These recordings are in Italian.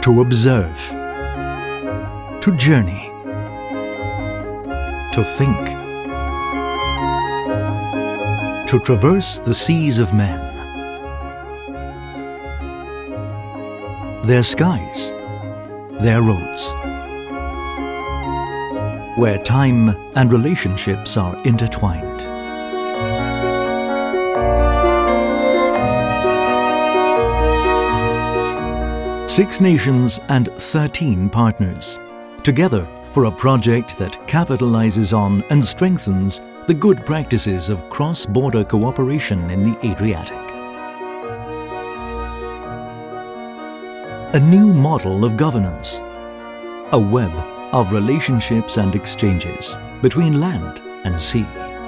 to observe, to journey, to think, to traverse the seas of men. Their skies, their roads, where time and relationships are intertwined. Six nations and 13 partners, together for a project that capitalizes on and strengthens the good practices of cross-border cooperation in the Adriatic. A new model of governance, a web of relationships and exchanges between land and sea.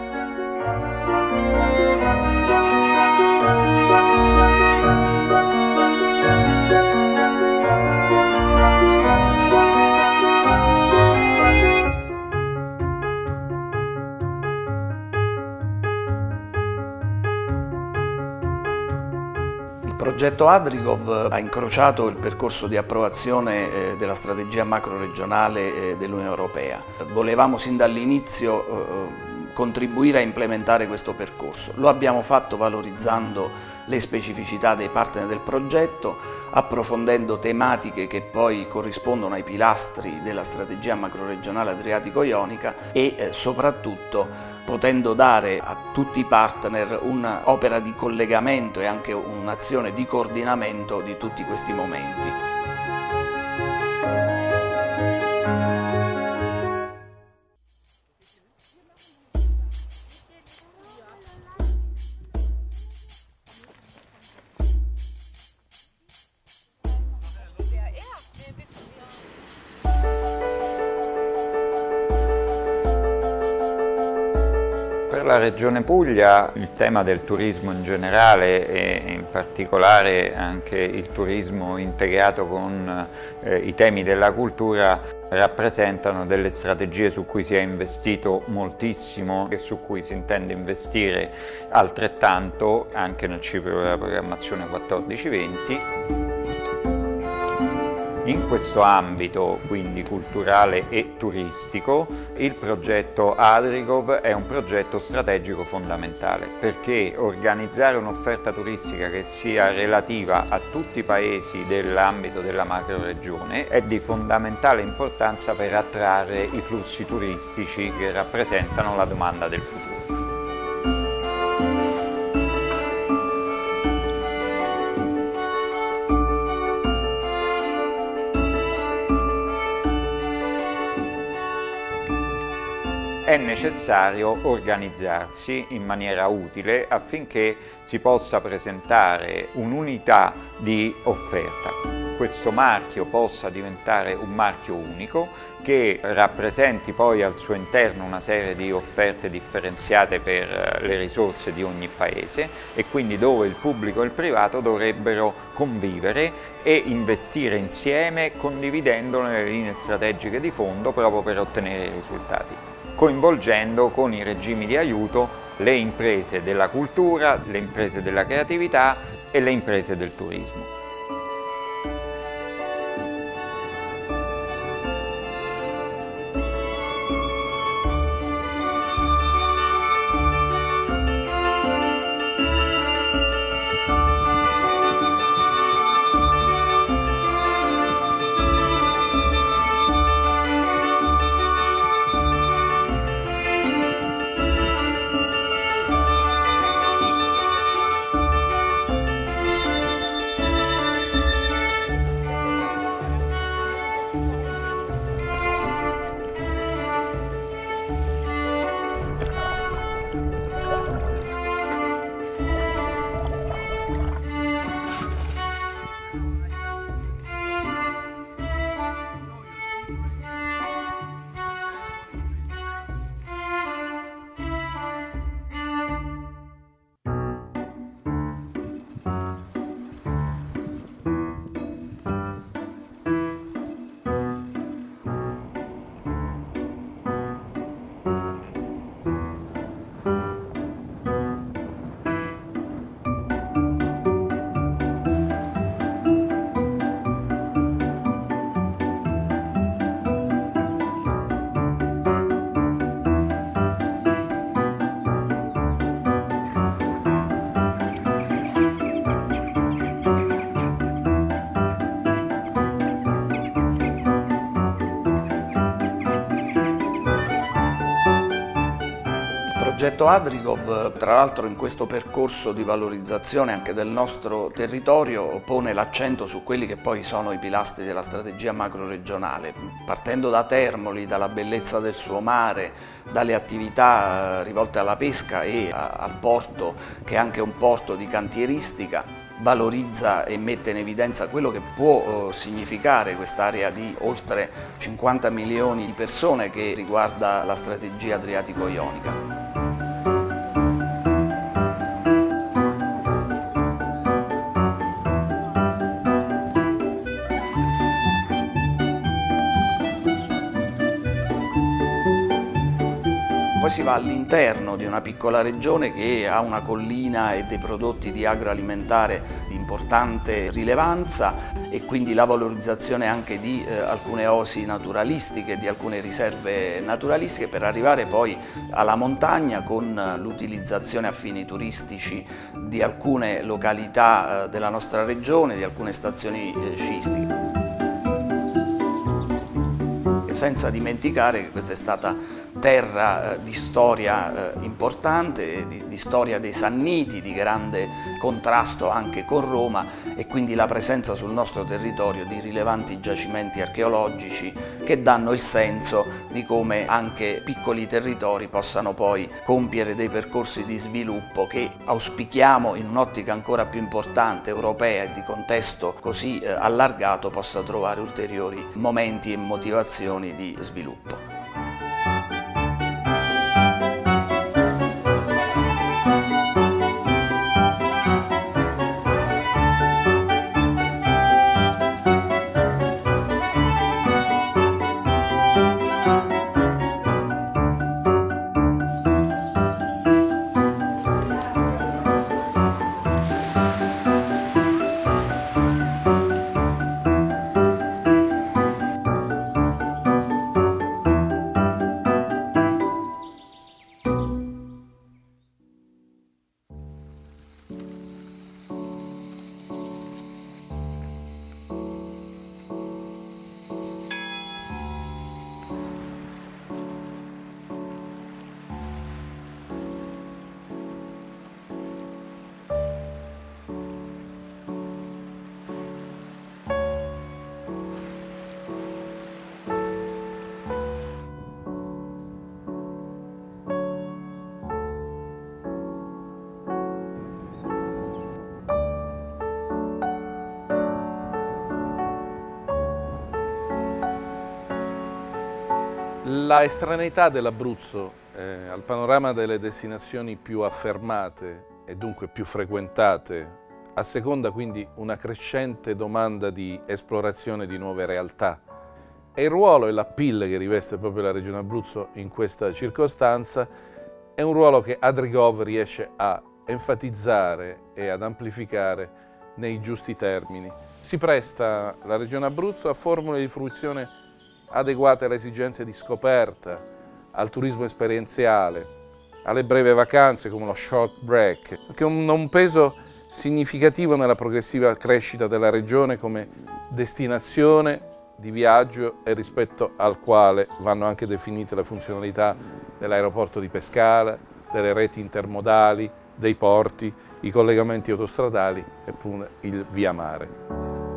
Il progetto Adricov ha incrociato il percorso di approvazione della strategia macro-regionale dell'Unione Europea. Volevamo sin dall'inizio contribuire a implementare questo percorso. Lo abbiamo fatto valorizzando le specificità dei partner del progetto, approfondendo tematiche che poi corrispondono ai pilastri della strategia macro-regionale adriatico-ionica e soprattutto potendo dare a tutti i partner un'opera di collegamento e anche un'azione di coordinamento di tutti questi momenti. Per la Regione Puglia il tema del turismo in generale e in particolare anche il turismo integrato con i temi della cultura rappresentano delle strategie su cui si è investito moltissimo e su cui si intende investire altrettanto anche nel ciclo della programmazione 14-20. In questo ambito, quindi culturale e turistico, il progetto Adricov è un progetto strategico fondamentale perché organizzare un'offerta turistica che sia relativa a tutti i paesi dell'ambito della macroregione è di fondamentale importanza per attrarre i flussi turistici che rappresentano la domanda del futuro. È necessario organizzarsi in maniera utile affinché si possa presentare un'unità di offerta. Questo marchio possa diventare un marchio unico che rappresenti poi al suo interno una serie di offerte differenziate per le risorse di ogni paese e quindi dove il pubblico e il privato dovrebbero convivere e investire insieme condividendo le linee strategiche di fondo proprio per ottenere i risultati, coinvolgendo con i regimi di aiuto le imprese della cultura, le imprese della creatività e le imprese del turismo. progetto Adricov, tra l'altro, in questo percorso di valorizzazione anche del nostro territorio pone l'accento su quelli che poi sono i pilastri della strategia macro-regionale, partendo da Termoli, dalla bellezza del suo mare, dalle attività rivolte alla pesca e al porto, che è anche un porto di cantieristica. Valorizza e mette in evidenza quello che può significare quest'area di oltre 50 milioni di persone che riguarda la strategia adriatico-ionica. Poi si va all'interno di una piccola regione che ha una collina e dei prodotti di agroalimentare di importante rilevanza e quindi la valorizzazione anche di alcune osi naturalistiche, di alcune riserve naturalistiche, per arrivare poi alla montagna con l'utilizzazione a fini turistici di alcune località della nostra regione, di alcune stazioni sciistiche. Senza dimenticare che questa è stata terra di storia importante, di storia dei Sanniti, di grande contrasto anche con Roma, e quindi la presenza sul nostro territorio di rilevanti giacimenti archeologici che danno il senso di come anche piccoli territori possano poi compiere dei percorsi di sviluppo che auspichiamo, in un'ottica ancora più importante, europea e di contesto così allargato, possa trovare ulteriori momenti e motivazioni di sviluppo. La estraneità dell'Abruzzo al panorama delle destinazioni più affermate e dunque più frequentate asseconda quindi una crescente domanda di esplorazione di nuove realtà, e il ruolo e l'appeal che riveste proprio la Regione Abruzzo in questa circostanza è un ruolo che Adricov riesce a enfatizzare e ad amplificare nei giusti termini. Si presta la Regione Abruzzo a formule di fruizione adeguate alle esigenze di scoperta, al turismo esperienziale, alle breve vacanze come lo short break, che hanno un peso significativo nella progressiva crescita della regione come destinazione di viaggio e rispetto al quale vanno anche definite le funzionalità dell'aeroporto di Pescara, delle reti intermodali, dei porti, i collegamenti autostradali e pure il via mare.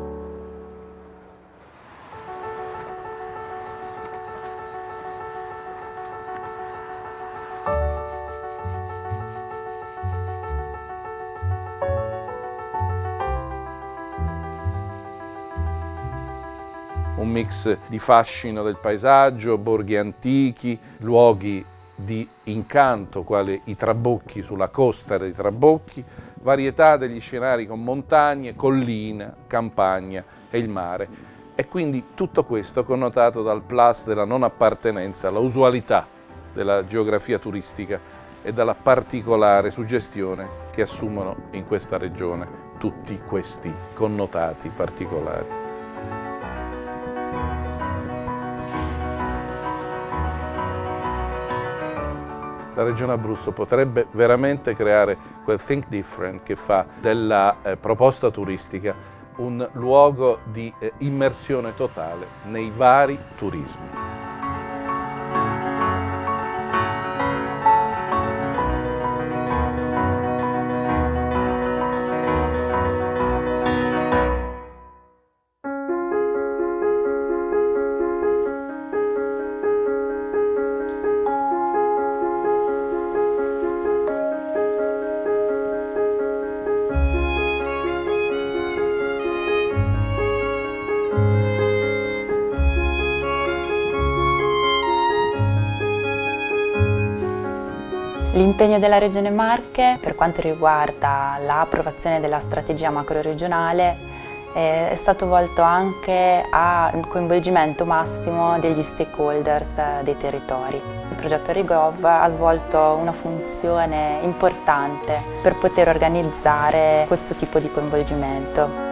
Un mix di fascino del paesaggio, borghi antichi, luoghi di incanto quali i trabocchi sulla costa dei Trabocchi, varietà degli scenari con montagne, collina, campagna e il mare. E quindi tutto questo connotato dal plus della non appartenenza alla usualità della geografia turistica e dalla particolare suggestione che assumono in questa regione tutti questi connotati particolari. La Regione Abruzzo potrebbe veramente creare quel think different che fa della proposta turistica un luogo di immersione totale nei vari turismi. L'impegno della Regione Marche per quanto riguarda l'approvazione della strategia macroregionale è stato volto anche al coinvolgimento massimo degli stakeholders dei territori. Il progetto ReGov ha svolto una funzione importante per poter organizzare questo tipo di coinvolgimento.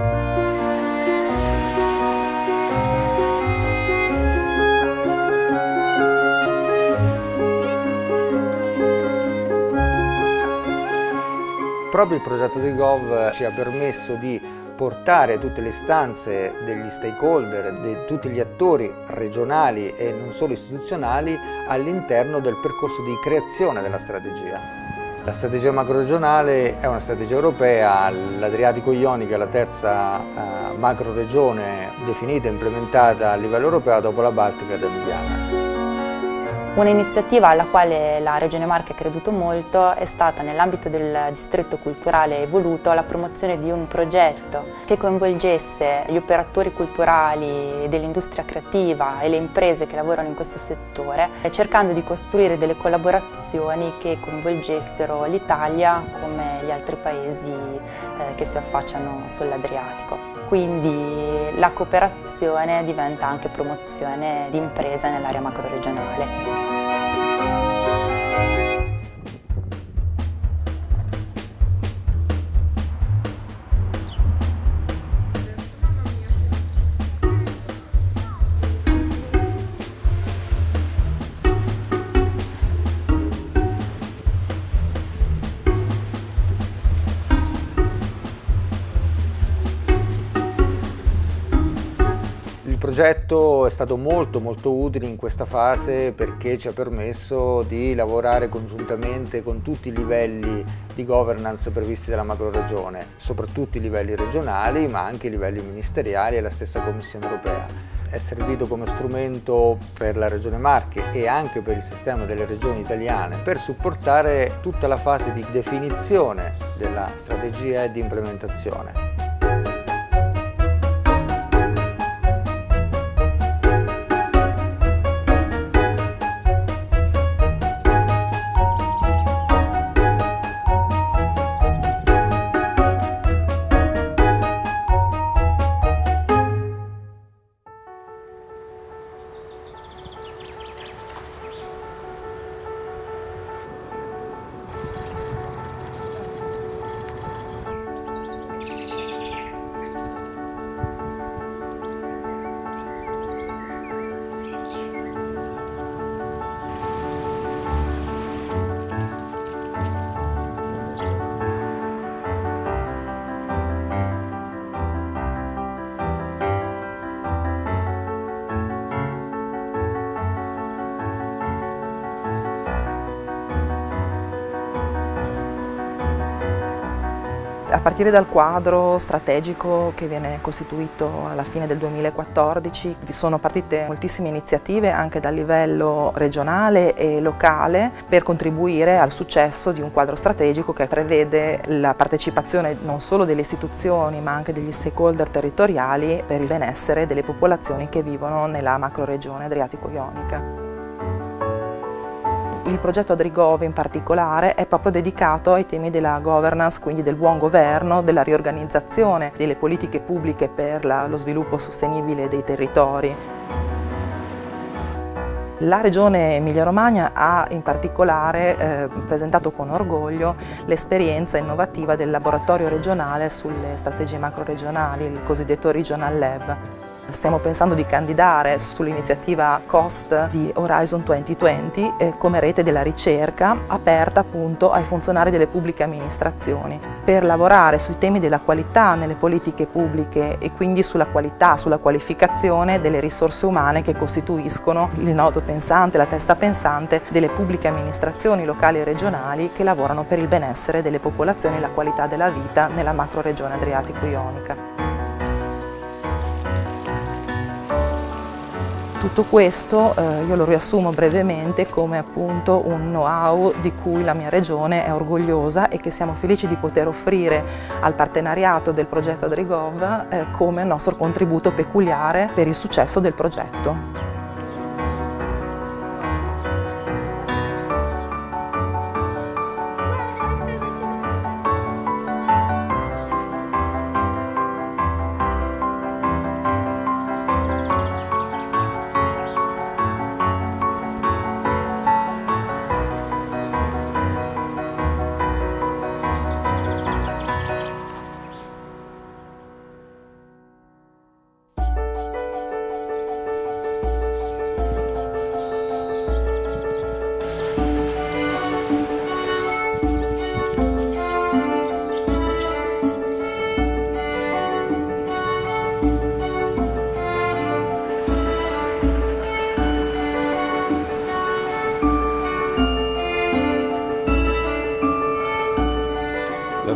Proprio il progetto ReGov ci ha permesso di portare tutte le istanze degli stakeholder, di tutti gli attori regionali e non solo istituzionali all'interno del percorso di creazione della strategia. La strategia macroregionale è una strategia europea, l'Adriatico-Ionica è la terza macroregione definita e implementata a livello europeo dopo la Baltica e la Danubiana. Un'iniziativa alla quale la Regione Marche ha creduto molto è stata, nell'ambito del distretto culturale evoluto, la promozione di un progetto che coinvolgesse gli operatori culturali dell'industria creativa e le imprese che lavorano in questo settore, cercando di costruire delle collaborazioni che coinvolgessero l'Italia come gli altri paesi che si affacciano sull'Adriatico. Quindi la cooperazione diventa anche promozione di imprese nell'area macroregionale. Il progetto è stato molto utile in questa fase perché ci ha permesso di lavorare congiuntamente con tutti i livelli di governance previsti dalla macroregione, soprattutto i livelli regionali ma anche i livelli ministeriali e la stessa Commissione europea. È servito come strumento per la Regione Marche e anche per il sistema delle regioni italiane per supportare tutta la fase di definizione della strategia e di implementazione. A partire dal quadro strategico che viene costituito alla fine del 2014 vi sono partite moltissime iniziative anche dal livello regionale e locale per contribuire al successo di un quadro strategico che prevede la partecipazione non solo delle istituzioni ma anche degli stakeholder territoriali per il benessere delle popolazioni che vivono nella macroregione Adriatico-Ionica. Il progetto ReGov in particolare è proprio dedicato ai temi della governance, quindi del buon governo, della riorganizzazione delle politiche pubbliche per lo sviluppo sostenibile dei territori. La Regione Emilia-Romagna ha in particolare presentato con orgoglio l'esperienza innovativa del laboratorio regionale sulle strategie macroregionali, il cosiddetto Regional Lab. Stiamo pensando di candidare sull'iniziativa COST di Horizon 2020 come rete della ricerca aperta appunto ai funzionari delle pubbliche amministrazioni per lavorare sui temi della qualità nelle politiche pubbliche e quindi sulla qualità, sulla qualificazione delle risorse umane che costituiscono il nodo pensante, la testa pensante delle pubbliche amministrazioni locali e regionali che lavorano per il benessere delle popolazioni e la qualità della vita nella macroregione Adriatico-Ionica. Tutto questo io lo riassumo brevemente come appunto un know-how di cui la mia regione è orgogliosa e che siamo felici di poter offrire al partenariato del progetto ReGov come nostro contributo peculiare per il successo del progetto.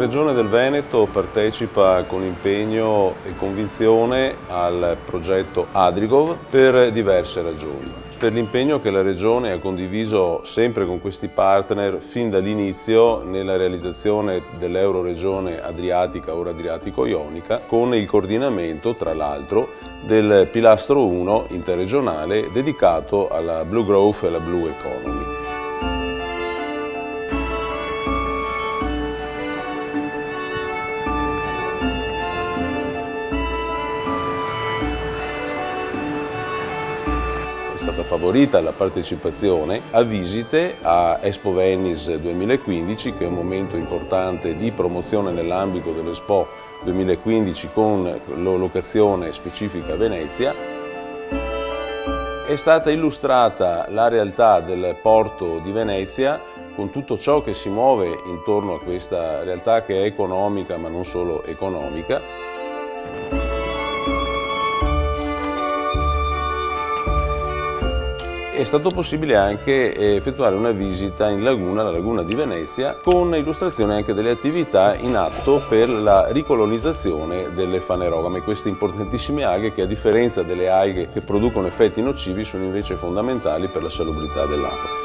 Regione del Veneto partecipa con impegno e convinzione al progetto Adrigov per diverse ragioni. Per l'impegno che la Regione ha condiviso sempre con questi partner fin dall'inizio nella realizzazione dell'Euroregione Adriatica, ora Adriatico-Ionica, con il coordinamento, tra l'altro, del pilastro 1 interregionale dedicato alla Blue Growth e alla Blue Economy. È stata favorita la partecipazione a visite a Expo Venice 2015, che è un momento importante di promozione nell'ambito dell'Expo 2015 con l'allocazione specifica a Venezia. È stata illustrata la realtà del porto di Venezia con tutto ciò che si muove intorno a questa realtà che è economica ma non solo economica. È stato possibile anche effettuare una visita in laguna, la laguna di Venezia, con illustrazione anche delle attività in atto per la ricolonizzazione delle fanerogame, queste importantissime alghe che, a differenza delle alghe che producono effetti nocivi, sono invece fondamentali per la salubrità dell'acqua.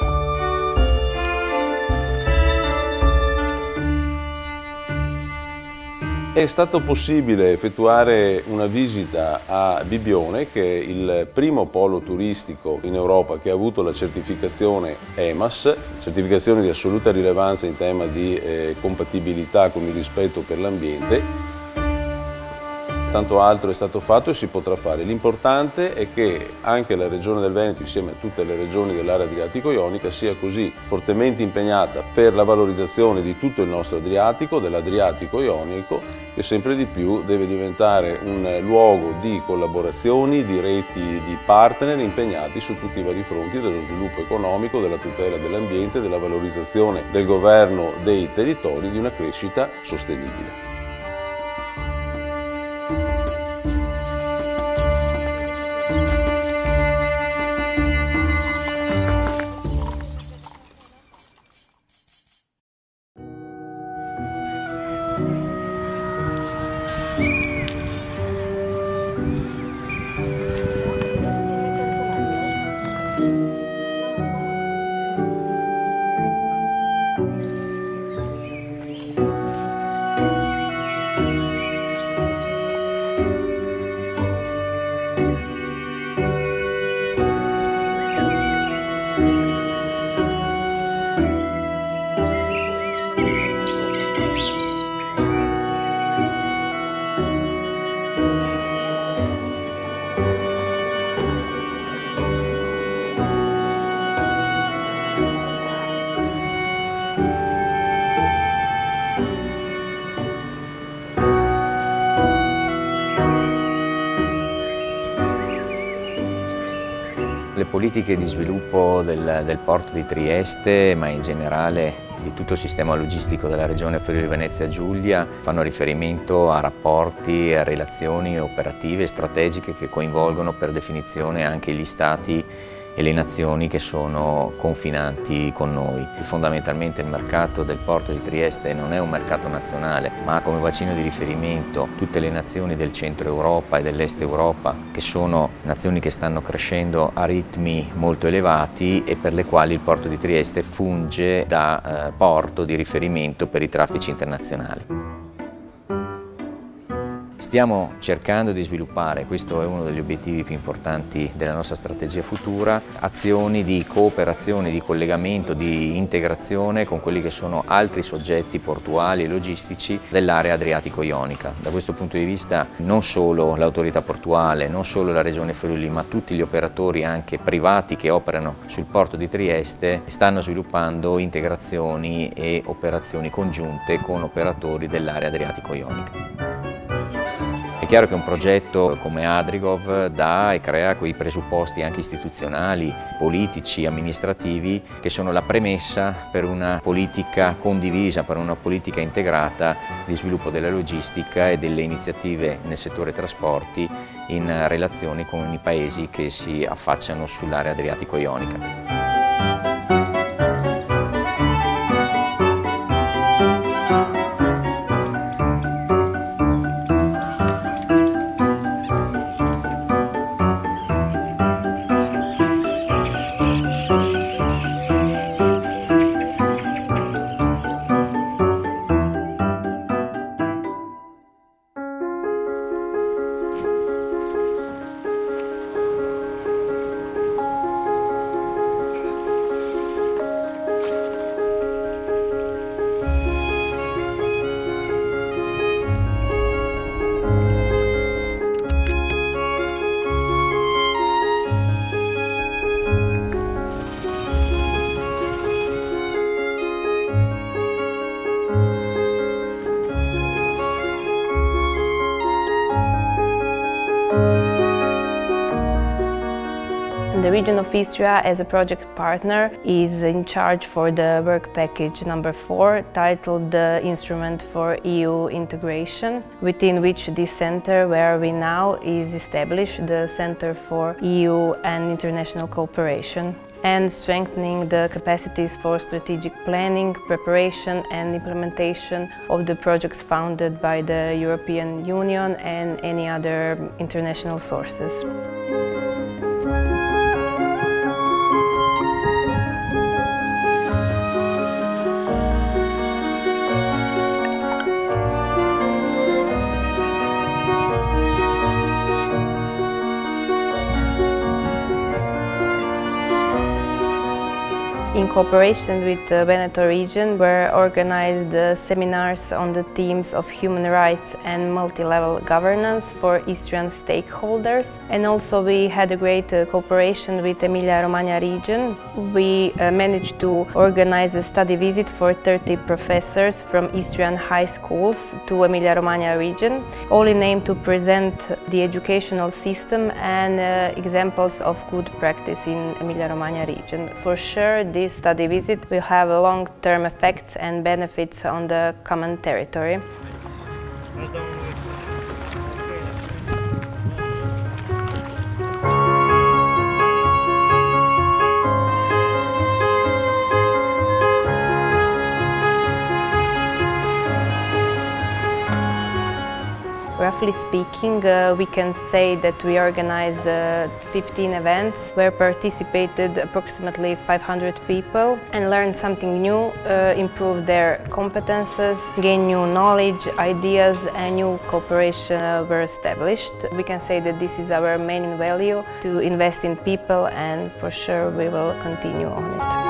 È stato possibile effettuare una visita a Bibbione, che è il primo polo turistico in Europa che ha avuto la certificazione EMAS, certificazione di assoluta rilevanza in tema di compatibilità con il rispetto per l'ambiente. Tanto altro è stato fatto e si potrà fare. L'importante è che anche la Regione del Veneto, insieme a tutte le regioni dell'area adriatico-ionica, sia così fortemente impegnata per la valorizzazione di tutto il nostro Adriatico, dell'Adriatico-ionico, che sempre di più deve diventare un luogo di collaborazioni, di reti di partner impegnati su tutti i vari fronti dello sviluppo economico, della tutela dell'ambiente, della valorizzazione del governo dei territori, di una crescita sostenibile. Le politiche di sviluppo del porto di Trieste, ma in generale di tutto il sistema logistico della regione Friuli Venezia Giulia, fanno riferimento a rapporti e a relazioni operative e strategiche che coinvolgono per definizione anche gli stati e le nazioni che sono confinanti con noi. Fondamentalmente il mercato del porto di Trieste non è un mercato nazionale, ma ha come bacino di riferimento tutte le nazioni del centro Europa e dell'est Europa, che sono nazioni che stanno crescendo a ritmi molto elevati e per le quali il porto di Trieste funge da porto di riferimento per i traffici internazionali. Stiamo cercando di sviluppare, questo è uno degli obiettivi più importanti della nostra strategia futura, azioni di cooperazione, di collegamento, di integrazione con quelli che sono altri soggetti portuali e logistici dell'area adriatico-ionica. Da questo punto di vista non solo l'autorità portuale, non solo la Regione Friuli, ma tutti gli operatori anche privati che operano sul porto di Trieste stanno sviluppando integrazioni e operazioni congiunte con operatori dell'area adriatico-ionica. È chiaro che un progetto come Adrigov dà e crea quei presupposti anche istituzionali, politici, amministrativi che sono la premessa per una politica condivisa, per una politica integrata di sviluppo della logistica e delle iniziative nel settore trasporti in relazione con i paesi che si affacciano sull'area adriatico-ionica. The region of Istria, as a project partner, is in charge for the work package number 4, titled the Instrument for EU Integration, within which this center where we now is established, the Center for EU and International Cooperation, and strengthening the capacities for strategic planning, preparation and implementation of the projects funded by the European Union and any other international sources. In cooperation with the Veneto region were organized seminars on the themes of human rights and multi-level governance for Istrian stakeholders. And also we had a great cooperation with Emilia-Romagna region. We managed to organize a study visit for 30 professors from Istrian high schools to Emilia-Romagna region, all in aim to present the educational system and examples of good practice in Emilia-Romagna region. For sure, this study visit will have long-term effects and benefits on the common territory. Roughly speaking, we can say that we organized 15 events where participated approximately 500 people and learned something new, improved their competences, gained new knowledge, ideas, and new cooperation were established. We can say that this is our main value, to invest in people, and for sure we will continue on it.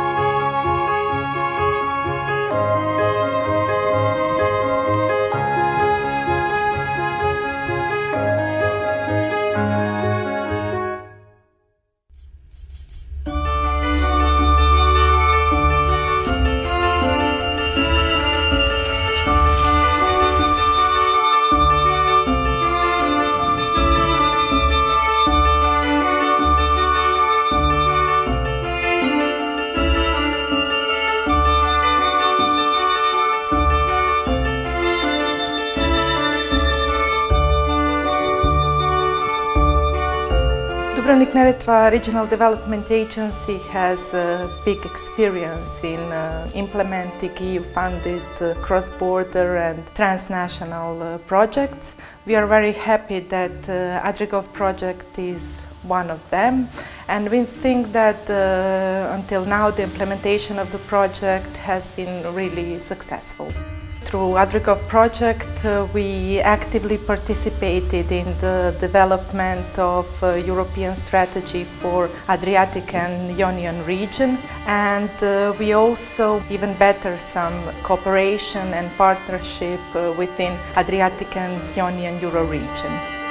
Dubrovnik-Neretva Regional Development Agency has a big experience in implementing EU-funded cross-border and transnational projects. We are very happy that Adrigov project is one of them, and we think that until now the implementation of the project has been really successful. Through Adrigov project, we actively participated in the development of a European strategy for Adriatic and Ionian region, and we also even better some cooperation and partnership within Adriatic and Ionian Euro region.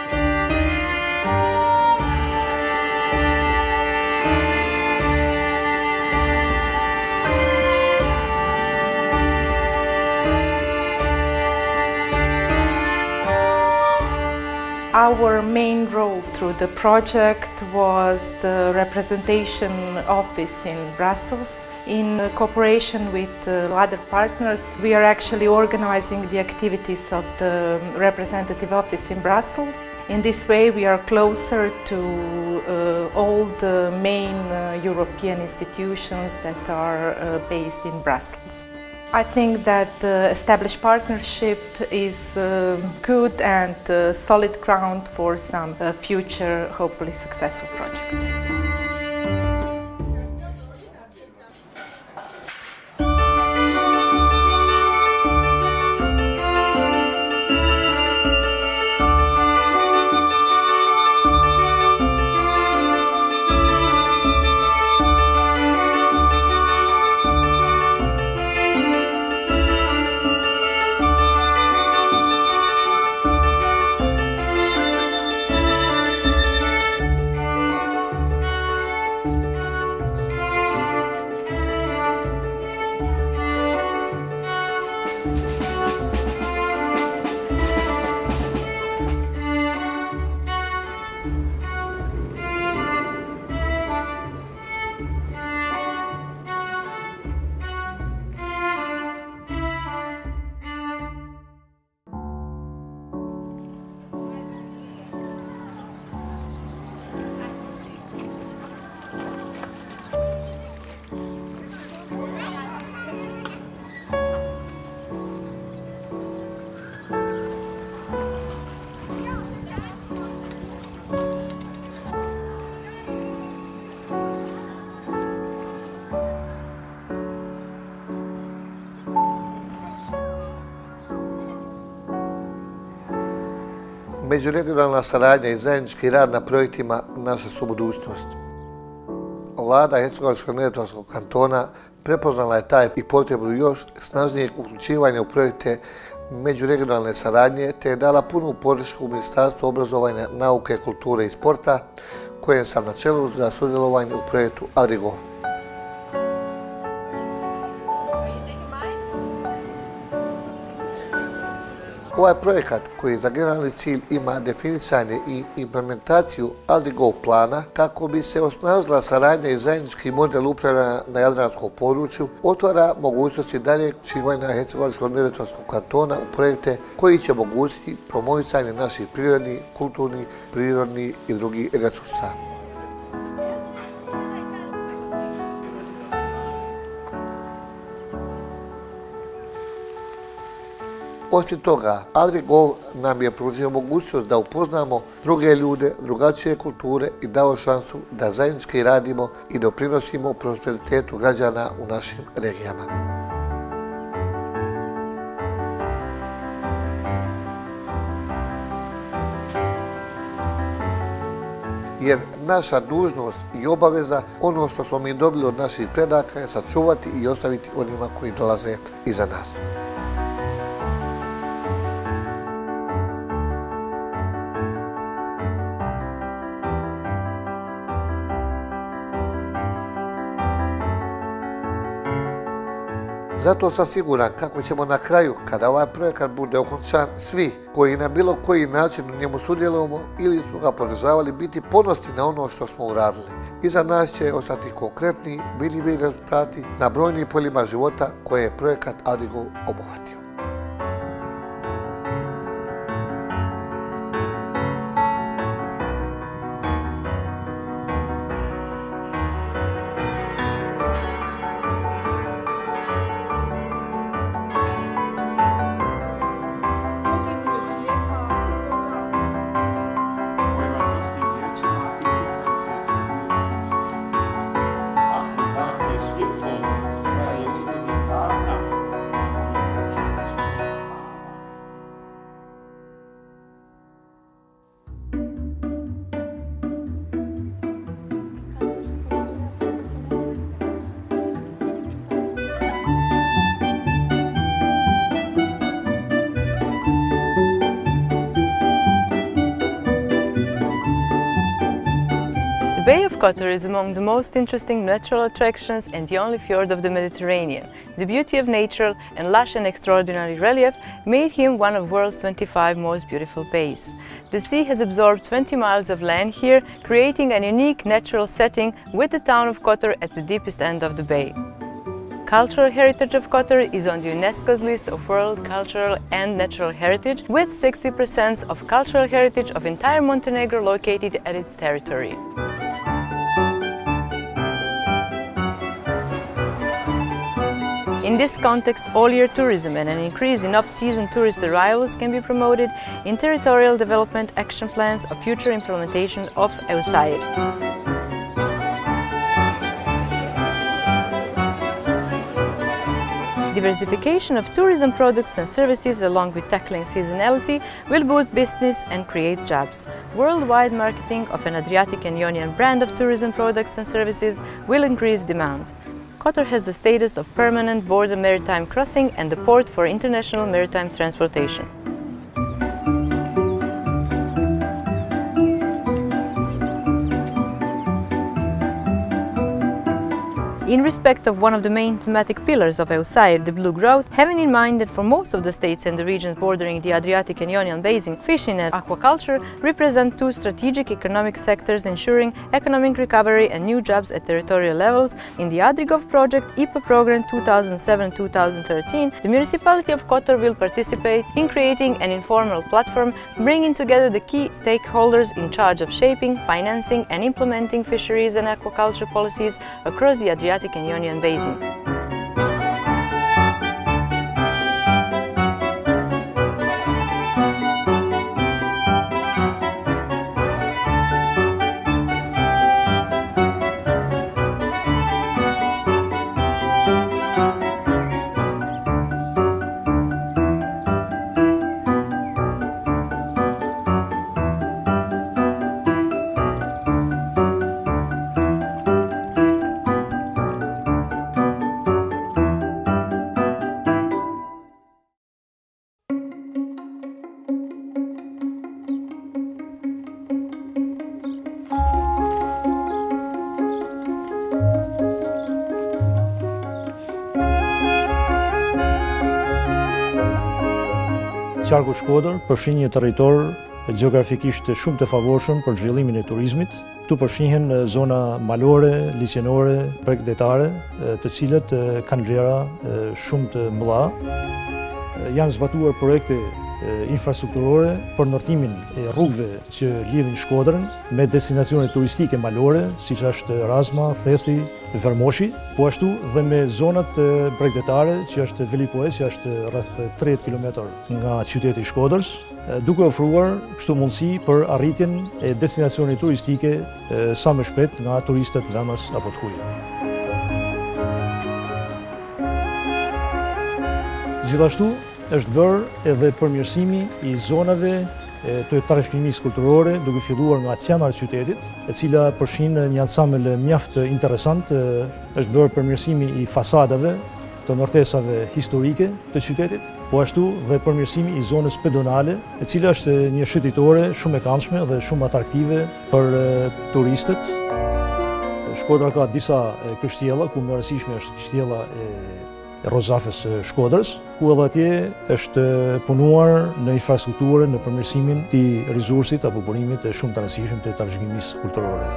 Our main role through the project was the representation office in Brussels. In cooperation with other partners, we are actually organizing the activities of the representative office in Brussels. In this way, we are closer to all the main European institutions that are based in Brussels. I think that established partnership is good and solid ground for some future, hopefully successful projects. Međuregionalna saradnja i zajednički rad na projektima naša su budućnost. Vlada Hercegovačko-neretvanskog kantona prepoznala je taj i potrebu još snažnijeg uključivanja u projekte međuregionalne saradnje te je dala punu podršku Ministarstvu obrazovanja, nauke, kulture i sporta, kojem sam na čelu za sudjelovanje u projektu Adrigo. Ovaj projekat koji za generalni cilj ima definisanje i implementaciju Adrigo plana kako bi se osnažila saradnja i zajednički model upravljanja na jadranskom području, otvara mogućnosti daljeg uključivanja Hercegovačko-neretvanskog kantona u projekte koji će omogućiti promovisanje naših prirodnih, kulturnih, prirodnih i drugih resursa. Osim toga, Adrigo nam je pružio mogućnost da upoznamo druge ljude, drugačije kulture i dao šansu da zajednički radimo i doprinosimo prosperitetu građana u našim regijama. Jer naša dužnost i obaveza, ono što smo mi dobili od naših predaka, je sačuvati i ostaviti onima koji dolaze iza nas. Zato sam siguran kako ćemo na kraju, kada ovaj projekat bude okončan, svi koji na bilo koji način u njemu sudjelujemo ili su ga podržavali biti ponosni na ono što smo uradili. Iza nas će ostati konkretni, vidljivi rezultati na brojnim poljima života koje je projekat Adrigo obuhvatio. The Bay of Kotor is among the most interesting natural attractions and the only fjord of the Mediterranean. The beauty of nature and lush and extraordinary relief made him one of the world's 25 most beautiful bays. The sea has absorbed 20 miles of land here, creating an unique natural setting with the town of Kotor at the deepest end of the bay. Cultural heritage of Kotor is on the UNESCO's list of World Cultural and Natural Heritage, with 60% of cultural heritage of entire Montenegro located at its territory. In this context, all-year tourism and an increase in off-season tourist arrivals can be promoted in territorial development action plans of future implementation of EUSAIR. Diversification of tourism products and services along with tackling seasonality will boost business and create jobs. Worldwide marketing of an Adriatic and Ionian brand of tourism products and services will increase demand. Kotor has the status of permanent border maritime crossing and the port for international maritime transportation. In respect of one of the main thematic pillars of EUSAIR, the blue growth, having in mind that for most of the states and the regions bordering the Adriatic and Ionian Basin, fishing and aquaculture represent two strategic economic sectors ensuring economic recovery and new jobs at territorial levels, in the Adrigov project IPA program 2007-2013, the municipality of Kotor will participate in creating an informal platform bringing together the key stakeholders in charge of shaping, financing and implementing fisheries and aquaculture policies across the Adriatic and Ionian Basin. Qarku Shkodër përfshin një territor gjeografikisht shumë të favorshëm për zhvillimin e turizmit. Këtu përfshihen zona malore, liçenore, prekdetare, të cilët kanë vlera shumë të mëdha. Janë zbatuar projekte infrastrukturore për ndërtimin e rrugëve që lidhin Shkodrën me destinacione turistike malore, siç është Razma, Thethi, Vermoshi, po ashtu dhe me zonat bregdetare, që është Velipoe, që është rreth 30 km nga qyteti i Shkodrës, duke ofruar kështu mundësi për arritjen e destinacione turistike sa më shpejt nga turistët vëmës apo të huaj. Gjithashtu, është bërë edhe përmirësimi i zonave të trashëgimisë kulturore, duke filluar nga qendra e qytetit, e cila përfshin një ansambël mjaft interesant. Është bërë përmirësimi i fasadave të ndërtesave historike të qytetit, po ashtu dhe përmirësimi i zonës pedonale, e cila është një shëtitore shumë e këndshme dhe shumë atraktive për turistët. Shkodra ka disa kështjella, ku më e rëndësishme është kështjella e Rozafës Shkodrës, ku edhe atje është punuar në infrastrukturën, në përmirësimin të rizursit apo burimit të shumë të rëndësishëm të trashëgimisë kulturore.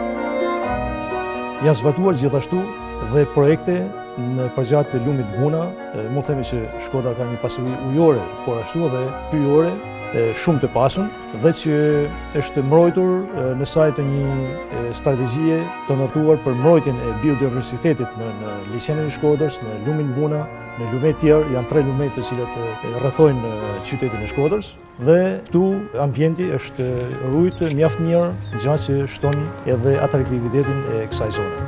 Janë zbatuar gjithashtu dhe projekte në përgjatë të lumit Guna. Mund themi që Shkodra ka një pasuri ujore, por ashtu edhe pyjore shumë të pasun, dhe që është mbrojtur në saj të një strategjie të ndërtuar për mbrojtjen e biodiversitetit në liçenin e Shkodrës, në lumin Buna, në lumet tjerë. Janë 3 lumet të cilët rrethojnë qytetin e Shkodrës, dhe këtu ambienti është rujt mjaft mirë, gjë që shton edhe atraktivitetin e kësaj zone.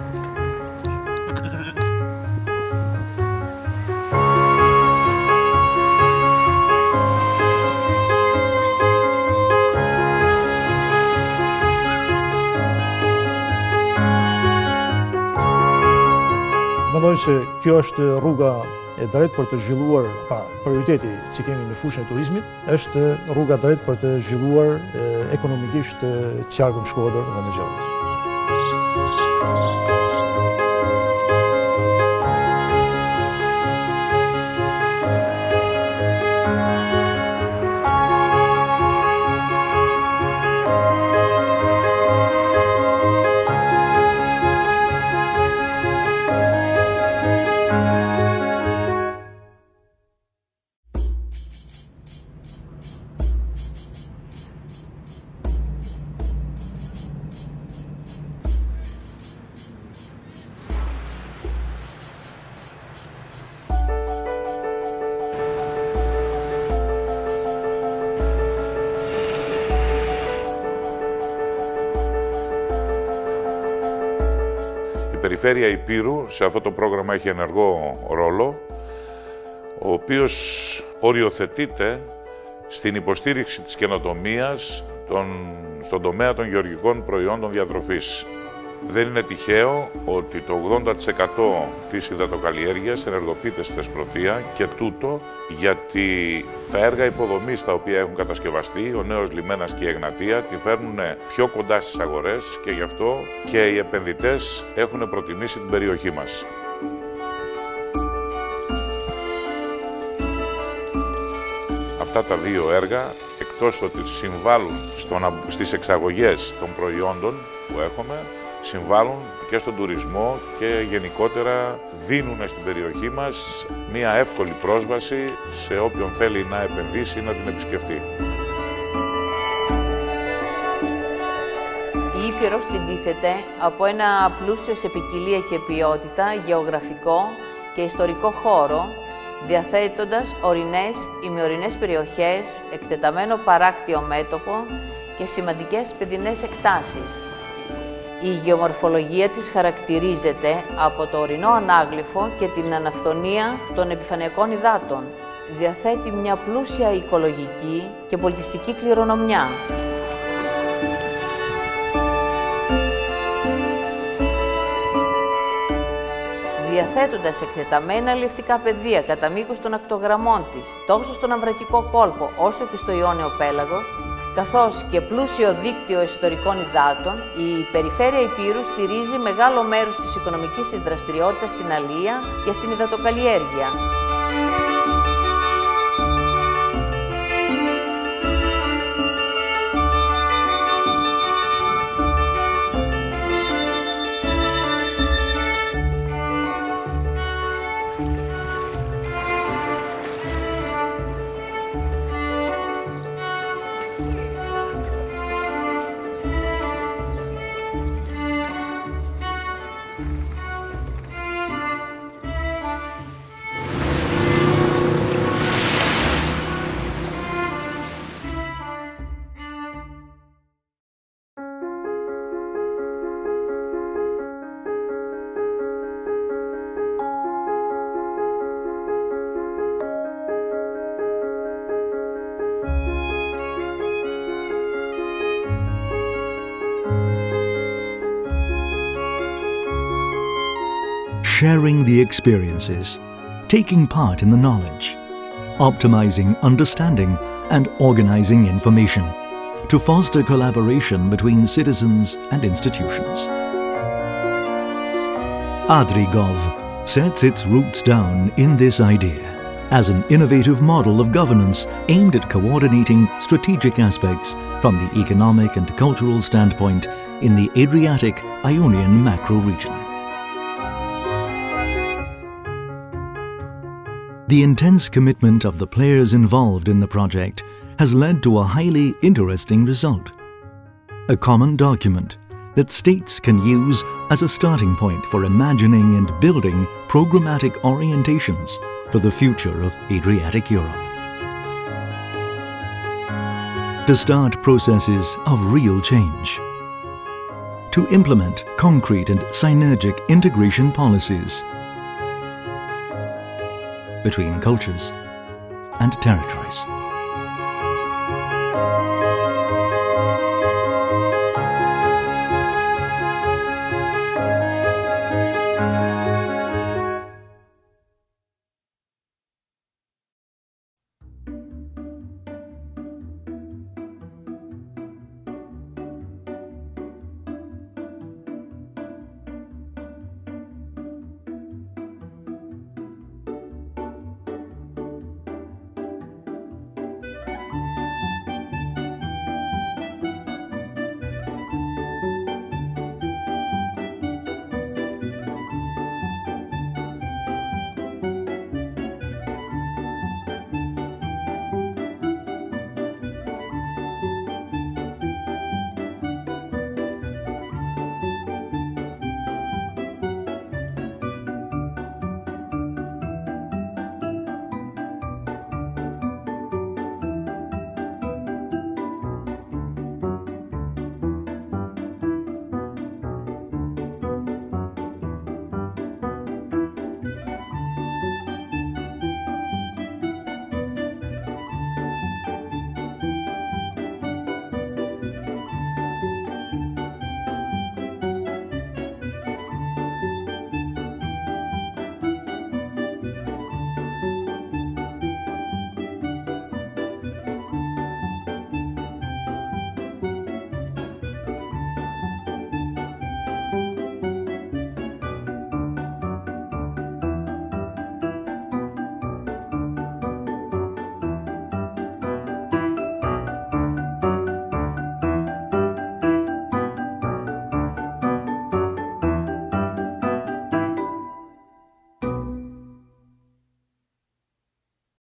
Mendoj se kjo është rruga e drejtë për të zhvilluar, prioriteti që kemi në fushën e turizmit, është rruga drejtë për të zhvilluar ekonomikisht qarkun Shkodër dhe më gjërë. Η Περιφέρεια Ηπείρου σε αυτό το πρόγραμμα έχει ενεργό ρόλο, ο οποίος οριοθετείται στην υποστήριξη της καινοτομίας στον τομέα των γεωργικών προϊόντων διατροφής. Δεν είναι τυχαίο ότι το 80% της υδατοκαλλιέργειας ενεργοποιείται στη Θεσπρωτεία, και τούτο γιατί τα έργα υποδομής τα οποία έχουν κατασκευαστεί, ο νέος λιμένας και η Εγνατία, τη φέρνουν πιο κοντά στις αγορές, και γι' αυτό και οι επενδυτές έχουν προτιμήσει την περιοχή μας. Αυτά τα δύο έργα, εκτός ότι συμβάλλουν στις εξαγωγές των προϊόντων που έχουμε, συμβάλλουν και στον τουρισμό και γενικότερα δίνουν στην περιοχή μας μια εύκολη πρόσβαση σε όποιον θέλει να επενδύσει ή να την επισκεφτεί. Η Ήπειρος συντίθεται από ένα πλούσιο σε ποικιλία και ποιότητα, γεωγραφικό και ιστορικό χώρο, διαθέτοντας ορεινές, ημιορεινές περιοχές, εκτεταμένο παράκτιο μέτωπο και σημαντικές παιδινές εκτάσεις. Η γεωμορφολογία της χαρακτηρίζεται από το ορεινό ανάγλυφο και την αναφθονία των επιφανειακών υδάτων. Διαθέτει μια πλούσια οικολογική και πολιτιστική κληρονομιά. Διαθέτοντας εκτεταμένα αλλιευτικά πεδία κατά μήκος των ακτογραμμών της, τόσο στον Αμβρακικό κόλπο όσο και στο Ιόνιο πέλαγος, καθώς και πλούσιο δίκτυο ιστορικών υδάτων, η Περιφέρεια Ηπείρου στηρίζει μεγάλο μέρος της οικονομικής της δραστηριότητας στην αλεία και στην υδατοκαλλιέργεια. sharing the experiences, taking part in the knowledge, optimizing understanding and organizing information to foster collaboration between citizens and institutions. AdriGov sets its roots down in this idea as an innovative model of governance aimed at coordinating strategic aspects from the economic and cultural standpoint in the Adriatic-Ionian macro-region. The intense commitment of the players involved in the project has led to a highly interesting result. A common document that states can use as a starting point for imagining and building programmatic orientations for the future of Adriatic Europe. To start processes of real change. To implement concrete and synergic integration policies between cultures and territories.